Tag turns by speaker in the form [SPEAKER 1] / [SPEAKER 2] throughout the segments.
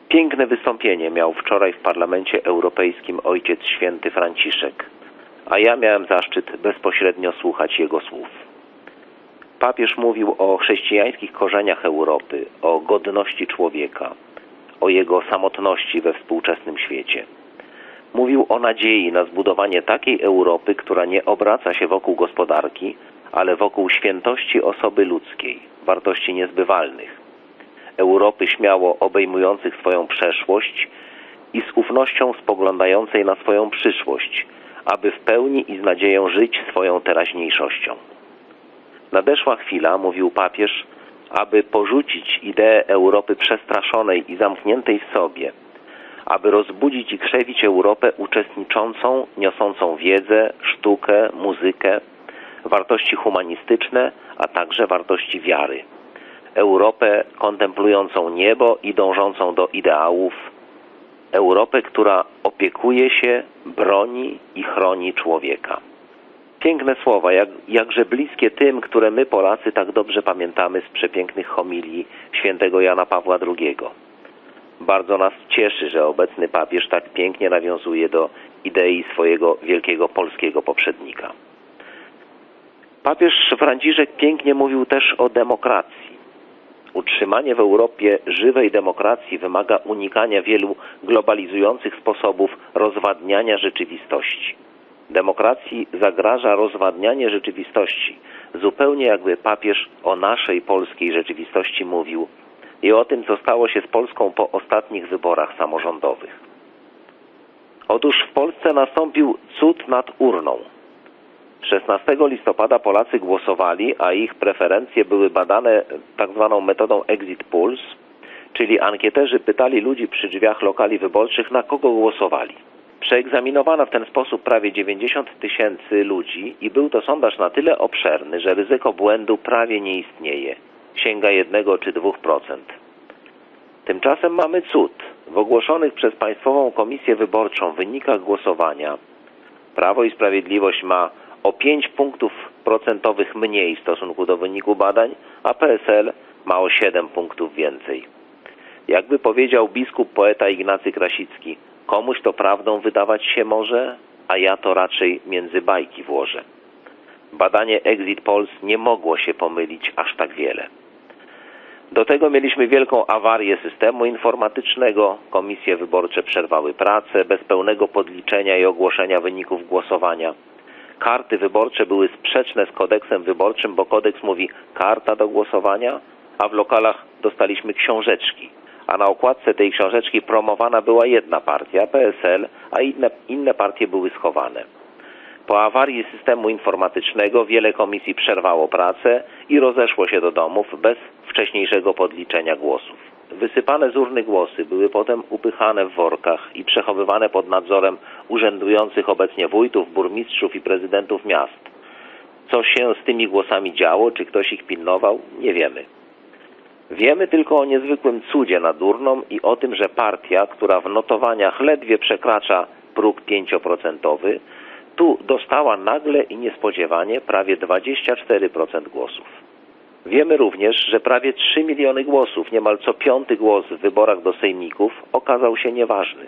[SPEAKER 1] Piękne wystąpienie miał wczoraj w Parlamencie Europejskim Ojciec Święty Franciszek, a ja miałem zaszczyt bezpośrednio słuchać jego słów. Papież mówił o chrześcijańskich korzeniach Europy, o godności człowieka, o jego samotności we współczesnym świecie. Mówił o nadziei na zbudowanie takiej Europy, która nie obraca się wokół gospodarki, ale wokół świętości osoby ludzkiej, wartości niezbywalnych. Europy śmiało obejmujących swoją przeszłość i z ufnością spoglądającej na swoją przyszłość, aby w pełni i z nadzieją żyć swoją teraźniejszością. Nadeszła chwila, mówił papież, aby porzucić ideę Europy przestraszonej i zamkniętej w sobie, aby rozbudzić i krzewić Europę uczestniczącą, niosącą wiedzę, sztukę, muzykę, wartości humanistyczne, a także wartości wiary. Europę kontemplującą niebo i dążącą do ideałów. Europę, która opiekuje się, broni i chroni człowieka. Piękne słowa, jakże bliskie tym, które my Polacy tak dobrze pamiętamy z przepięknych homilii świętego Jana Pawła II. Bardzo nas cieszy, że obecny papież tak pięknie nawiązuje do idei swojego wielkiego polskiego poprzednika. Papież Franciszek pięknie mówił też o demokracji. Utrzymanie w Europie żywej demokracji wymaga unikania wielu globalizujących sposobów rozwadniania rzeczywistości. Demokracji zagraża rozwadnianie rzeczywistości, zupełnie jakby papież o naszej polskiej rzeczywistości mówił i o tym, co stało się z Polską po ostatnich wyborach samorządowych. Otóż w Polsce nastąpił cud nad urną. 16 listopada Polacy głosowali, a ich preferencje były badane tak zwaną metodą exit polls, czyli ankieterzy pytali ludzi przy drzwiach lokali wyborczych, na kogo głosowali. Przeegzaminowano w ten sposób prawie 90 000 ludzi i był to sondaż na tyle obszerny, że ryzyko błędu prawie nie istnieje. Sięga 1 czy 2%. Tymczasem mamy cud. W ogłoszonych przez Państwową Komisję Wyborczą wynikach głosowania Prawo i Sprawiedliwość ma o 5 punktów procentowych mniej w stosunku do wyniku badań, a PSL ma o 7 punktów więcej. Jakby powiedział biskup poeta Ignacy Krasicki, komuś to prawdą wydawać się może, a ja to raczej między bajki włożę. Badanie Exit Polls nie mogło się pomylić aż tak wiele. Do tego mieliśmy wielką awarię systemu informatycznego, komisje wyborcze przerwały pracę bez pełnego podliczenia i ogłoszenia wyników głosowania. Karty wyborcze były sprzeczne z kodeksem wyborczym, bo kodeks mówi karta do głosowania, a w lokalach dostaliśmy książeczki. A na okładce tej książeczki promowana była jedna partia, PSL, a inne partie były schowane. Po awarii systemu informatycznego wiele komisji przerwało pracę i rozeszło się do domów bez wcześniejszego podliczenia głosów. Wysypane z urny głosy były potem upychane w workach i przechowywane pod nadzorem urzędujących obecnie wójtów, burmistrzów i prezydentów miast. Co się z tymi głosami działo, czy ktoś ich pilnował, nie wiemy. Wiemy tylko o niezwykłym cudzie nad urną i o tym, że partia, która w notowaniach ledwie przekracza próg 5%, tu dostała nagle i niespodziewanie prawie 24% głosów. Wiemy również, że prawie 3 miliony głosów, niemal co 5. głos w wyborach do sejmików, okazał się nieważny.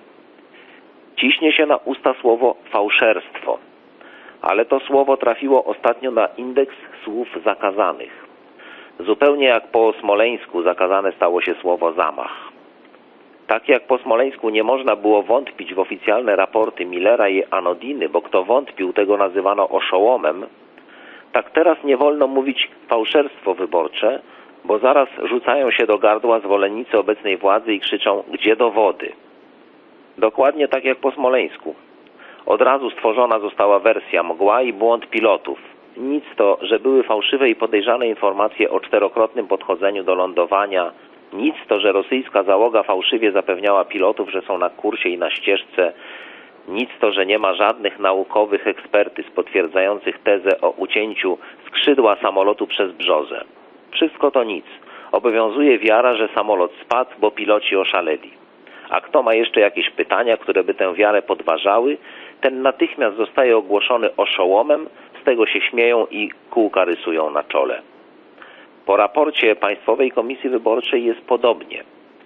[SPEAKER 1] Ciśnie się na usta słowo fałszerstwo, ale to słowo trafiło ostatnio na indeks słów zakazanych. Zupełnie jak po Smoleńsku zakazane stało się słowo zamach. Tak jak po Smoleńsku nie można było wątpić w oficjalne raporty Millera i Anodiny, bo kto wątpił, tego nazywano oszołomem, tak teraz nie wolno mówić fałszerstwo wyborcze, bo zaraz rzucają się do gardła zwolennicy obecnej władzy i krzyczą, gdzie dowody. Dokładnie tak jak po Smoleńsku. Od razu stworzona została wersja mgła i błąd pilotów. Nic to, że były fałszywe i podejrzane informacje o 4-krotnym podchodzeniu do lądowania. Nic to, że rosyjska załoga fałszywie zapewniała pilotów, że są na kursie i na ścieżce. Nic to, że nie ma żadnych naukowych ekspertyz potwierdzających tezę o ucięciu skrzydła samolotu przez brzozę. Wszystko to nic. Obowiązuje wiara, że samolot spadł, bo piloci oszaleli. A kto ma jeszcze jakieś pytania, które by tę wiarę podważały, ten natychmiast zostaje ogłoszony oszołomem, z tego się śmieją i kółka rysują na czole. Po raporcie Państwowej Komisji Wyborczej jest podobnie.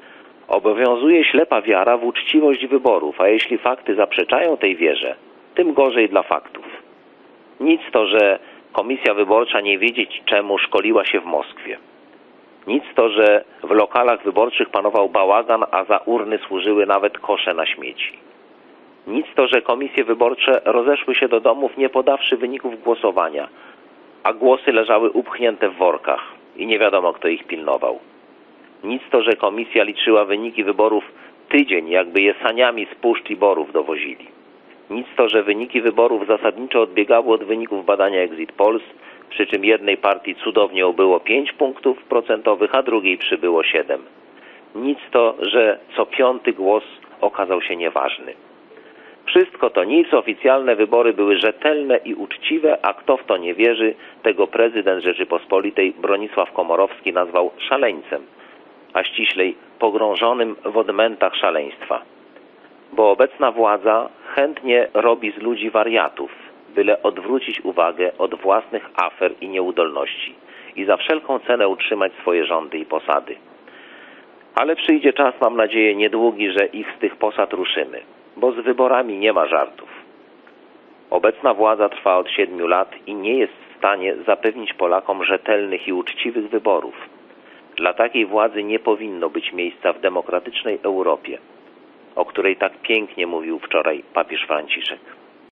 [SPEAKER 1] Obowiązuje ślepa wiara w uczciwość wyborów, a jeśli fakty zaprzeczają tej wierze, tym gorzej dla faktów. Nic to, że komisja wyborcza nie wiedzieć czemu szkoliła się w Moskwie. Nic to, że w lokalach wyborczych panował bałagan, a za urny służyły nawet kosze na śmieci. Nic to, że komisje wyborcze rozeszły się do domów, nie podawszy wyników głosowania, a głosy leżały upchnięte w workach i nie wiadomo, kto ich pilnował. Nic to, że komisja liczyła wyniki wyborów tydzień, jakby je saniami z puszcz i borów dowozili. Nic to, że wyniki wyborów zasadniczo odbiegały od wyników badania Exit Polls, przy czym jednej partii cudownie ubyło 5 punktów procentowych, a drugiej przybyło 7. Nic to, że co 5. głos okazał się nieważny. Wszystko to nic, oficjalne wybory były rzetelne i uczciwe, a kto w to nie wierzy, tego prezydent Rzeczypospolitej Bronisław Komorowski nazwał szaleńcem, a ściślej pogrążonym w odmętach szaleństwa. Bo obecna władza chętnie robi z ludzi wariatów, byle odwrócić uwagę od własnych afer i nieudolności i za wszelką cenę utrzymać swoje rządy i posady. Ale przyjdzie czas, mam nadzieję, niedługi, że ich z tych posad ruszymy, bo z wyborami nie ma żartów. Obecna władza trwa od 7 lat i nie jest w stanie zapewnić Polakom rzetelnych i uczciwych wyborów. Dla takiej władzy nie powinno być miejsca w demokratycznej Europie, o której tak pięknie mówił wczoraj papież Franciszek.